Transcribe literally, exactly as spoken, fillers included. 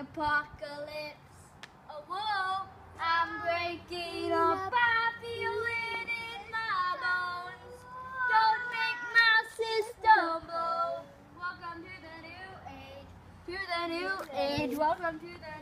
apocalypse. Oh, whoa, I'm breaking up. I feel it in my bones. Don't make my system blow. Welcome to the new age. To the new age. Welcome to the